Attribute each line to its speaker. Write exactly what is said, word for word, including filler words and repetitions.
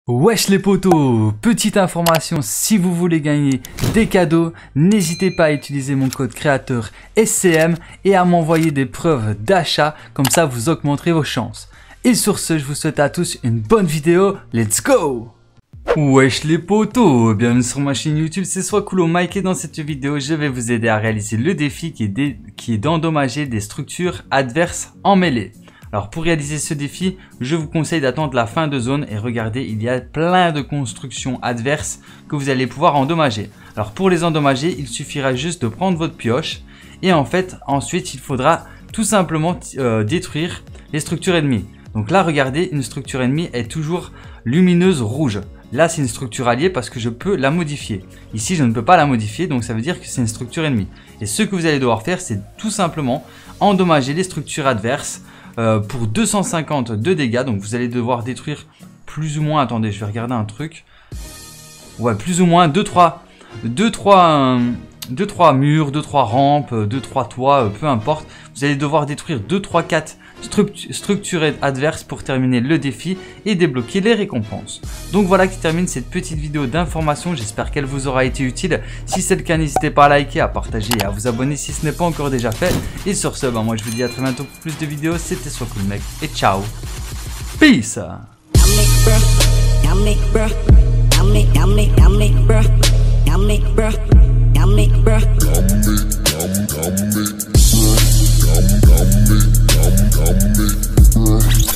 Speaker 1: Wesh les potos, petite information, si vous voulez gagner des cadeaux, n'hésitez pas à utiliser mon code créateur S C M et à m'envoyer des preuves d'achat, comme ça vous augmenterez vos chances. Et sur ce, je vous souhaite à tous une bonne vidéo, let's go! Wesh les potos, bienvenue sur ma chaîne YouTube, c'est Swakulo Mike et dans cette vidéo, je vais vous aider à réaliser le défi qui est, qui est d'endommager des structures adverses en mêlée. Alors pour réaliser ce défi, je vous conseille d'attendre la fin de zone et regardez, il y a plein de constructions adverses que vous allez pouvoir endommager. Alors pour les endommager, il suffira juste de prendre votre pioche et en fait ensuite il faudra tout simplement euh, détruire les structures ennemies. Donc là regardez, une structure ennemie est toujours lumineuse rouge. Là c'est une structure alliée parce que je peux la modifier. Ici je ne peux pas la modifier, donc ça veut dire que c'est une structure ennemie. Et ce que vous allez devoir faire, c'est tout simplement endommager les structures adverses Euh, pour deux cent cinquante de dégâts. Donc vous allez devoir détruire plus ou moins, attendez je vais regarder un truc, ouais plus ou moins deux trois murs, deux trois rampes, deux trois toits, peu importe. Vous allez devoir détruire deux trois quatre structu structures adverses pour terminer le défi et débloquer les récompenses. Donc voilà qui termine cette petite vidéo d'information, j'espère qu'elle vous aura été utile. Si c'est le cas, n'hésitez pas à liker, à partager et à vous abonner si ce n'est pas encore déjà fait. Et sur ce, bah, moi je vous dis à très bientôt pour plus de vidéos, c'était Swakulo Mike et ciao, peace.
Speaker 2: Come, come, come, come, come, come, come, come,